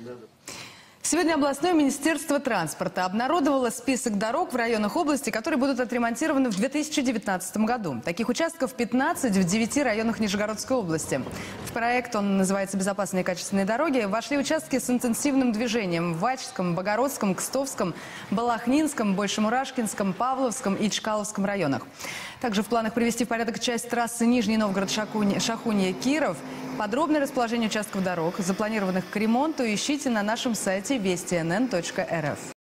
Сегодня областное министерство транспорта обнародовало список дорог в районах области, которые будут отремонтированы в 2019 году. Таких участков 15 в 9 районах Нижегородской области. В проект, он называется «Безопасные и качественные дороги», вошли участки с интенсивным движением в Вачском, Богородском, Кстовском, Балахнинском, Большемурашкинском, Павловском и Чкаловском районах. Также в планах привести в порядок часть трассы Нижний Новгород-Шахунья-Киров. Подробное расположение участков дорог, запланированных к ремонту, ищите на нашем сайте vestnn.rf.